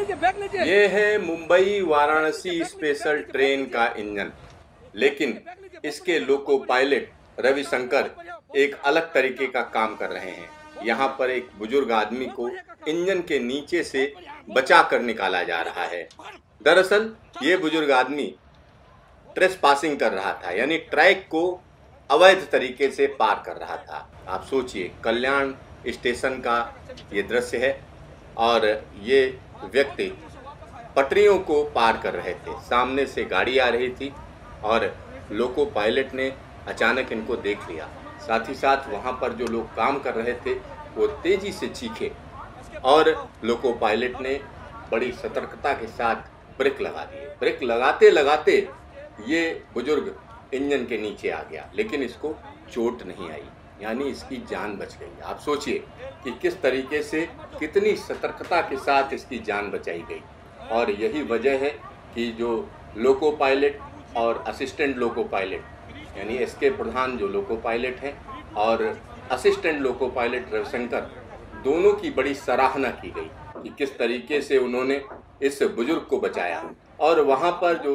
ये है Mumbai Varanasi special train का इंजन, लेकिन इसके लोको पायलट रविशंकर एक अलग तरीके का काम कर रहे हैं। यहाँ पर एक बुजुर्ग आदमी को इंजन के नीचे से बचा कर निकाला जा रहा है। दरअसल ये बुजुर्ग आदमी ट्रेस पासिंग कर रहा था, यानी ट्रैक को अवैध तरीके से पार कर रहा था। आप सोचिए, कल्याण स्टेशन का ये दृश्य है और ये व्यक्ति पटरियों को पार कर रहे थे। सामने से गाड़ी आ रही थी और लोको पायलट ने अचानक इनको देख लिया। साथ ही साथ वहाँ पर जो लोग काम कर रहे थे वो तेजी से चीखे और लोको पायलट ने बड़ी सतर्कता के साथ ब्रेक लगा दिए। ब्रेक लगाते लगाते ये बुजुर्ग इंजन के नीचे आ गया, लेकिन इसको चोट नहीं आई, यानी इसकी जान बच गई। आप सोचिए कि किस तरीके से, कितनी सतर्कता के साथ इसकी जान बचाई गई। और यही वजह है कि जो लोको पायलट और असिस्टेंट लोको पायलट, यानी एसके प्रधान जो लोको पायलट हैं और असिस्टेंट लोको पायलट रविशंकर, दोनों की बड़ी सराहना की गई कि किस तरीके से उन्होंने इस बुजुर्ग को बचाया। और वहाँ पर जो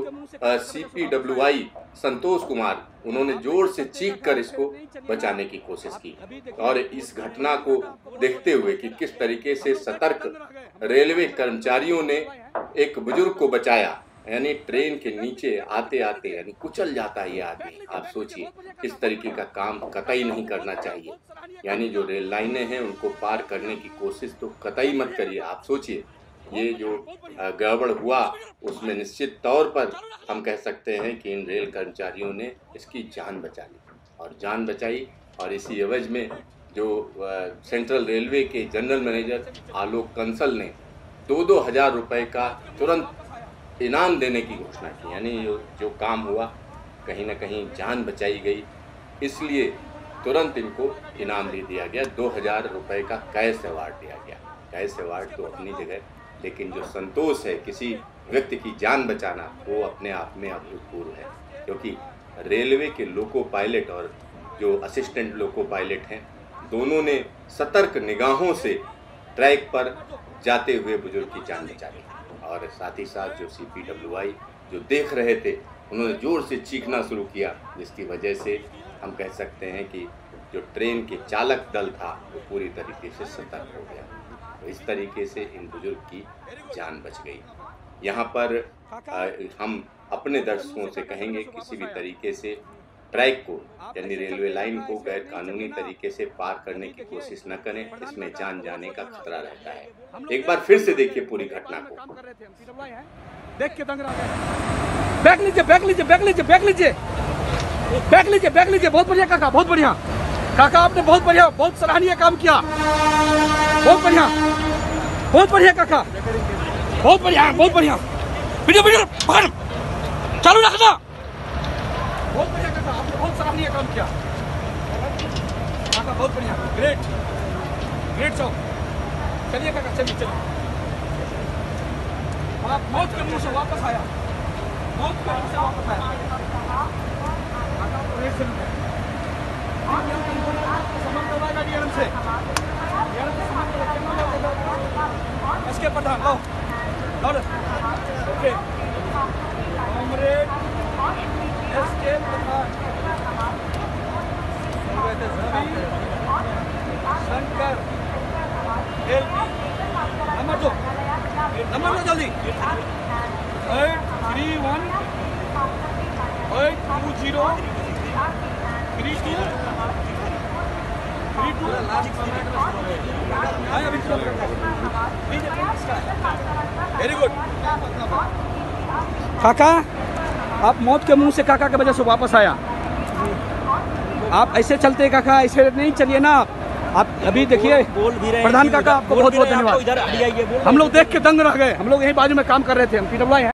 CPWI संतोष कुमार, उन्होंने जोर से चीख कर इसको बचाने की कोशिश की। और इस घटना को देखते हुए कि किस तरीके से सतर्क रेलवे कर्मचारियों ने एक बुजुर्ग को बचाया, यानी ट्रेन के नीचे आते आते यानी कुचल जाता है ये आदमी। आप सोचिए, इस तरीके का काम कतई नहीं करना चाहिए। यानी जो रेल लाइनें हैं उनको पार करने की कोशिश तो कतई मत करिए। आप सोचिए, ये जो गड़बड़ हुआ उसमें निश्चित तौर पर हम कह सकते हैं कि इन रेल कर्मचारियों ने इसकी जान बचा ली और जान बचाई। और इसी एवज में जो सेंट्रल रेलवे के जनरल मैनेजर आलोक कंसल ने 2-2 हज़ार रुपये का तुरंत इनाम देने की घोषणा की। यानी जो काम हुआ, कहीं ना कहीं जान बचाई गई, इसलिए तुरंत इनको इनाम दे दिया गया। 2,000 रुपये का कैश अवार्ड दिया गया। कैश अवार्ड तो अपनी जगह, लेकिन जो संतोष है किसी व्यक्ति की जान बचाना, वो अपने आप में अभूतपूर्व है। क्योंकि रेलवे के लोको पायलट और जो असिस्टेंट लोको पायलट हैं, दोनों ने सतर्क निगाहों से ट्रैक पर जाते हुए बुजुर्ग की जान बचा ली। और साथ ही साथ जो CPWI जो देख रहे थे, उन्होंने जोर से चीखना शुरू किया, जिसकी वजह से हम कह सकते हैं कि जो ट्रेन के चालक दल था वो पूरी तरीके से सतर्क हो गया। तो इस तरीके से इन बुजुर्ग की जान बच गई। यहाँ पर हम अपने दर्शकों से कहेंगे, किसी भी तरीके से ट्रैक को, यानी रेलवे लाइन को गैर कानूनी तरीके से पार करने की कोशिश न करें, इसमें जान जाने का खतरा रहता है। एक बार फिर से देखिए पूरी घटना को। देख के दंग रहा है। बैक लीजिए, बैक लीजिए, बैक लीजिए, बैक लीजिए, बैक लीजिए, बैक लीजिए। बहुत बढ़िया काका, बहुत बढ़िया काका, आपने बहुत बढ़िया, बहुत सराहनीय काम किया। बहुत बढ़िया, बहुत बढ़िया काका, बहुत बढ़िया, बहुत बढ़िया। वीडियो वीडियो पकड़, चालू रखना। बहुत बढ़िया काका, आपने बहुत सराहनीय काम किया काका, बहुत बढ़िया, ग्रेट ग्रेट जॉब। चलिए काका, चलिए चलिए। आप मौत के मुंह से वापस आया, मौत के मुंह से वापस आया। इसके प्रधान लो, okay, comrade SK Pradhan Shankar LP, number दो जल्दी। 831 820 32 वेरी गुड काका, आप मौत के मुंह से काका के वजह से वापस आया। आप ऐसे चलते काका, ऐसे नहीं चलिए ना आप। अभी देखिए प्रधान काका, आपको बहुत बहुत धन्यवाद। हम लोग देख के दंग रह गए। हम लोग यही बाजू में काम कर रहे थे, हम PWI हैं।